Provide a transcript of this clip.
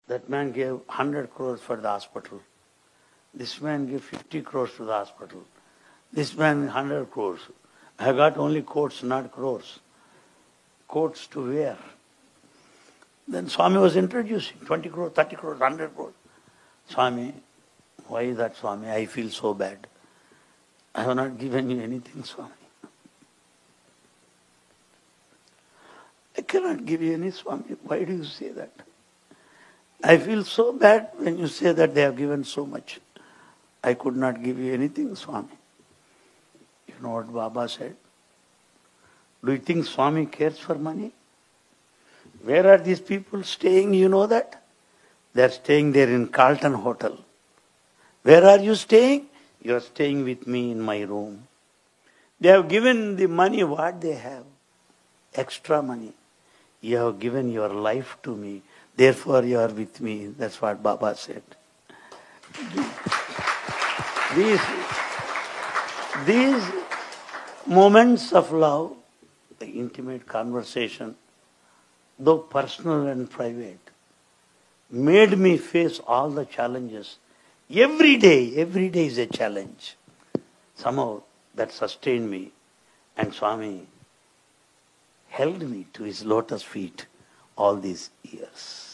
That man gave 100 crores for the hospital. This man gave 50 crores to the hospital. This man 100 crores. I got only coats, not crores. Coats to wear. Then Swami was introducing 20 crores, 30 crores, 100 crores. Swami, why is that, Swami? I feel so bad. I have not given you anything, Swami. I cannot give you any, Swami. Why do you say that? I feel so bad when you say that they have given so much. I could not give you anything, Swami. You know what Baba said? Do you think Swami cares for money? Where are these people staying? You know that? They are staying there in Carlton Hotel. Where are you staying? You are staying with me in my room. They have given the money what they have. Extra money. You have given your life to me. Therefore you are with me. That's what Baba said. These moments of love, the intimate conversation, though personal and private, made me face all the challenges. Every day is a challenge. Somehow that sustained me. And Swami held me to his lotus feet all these years.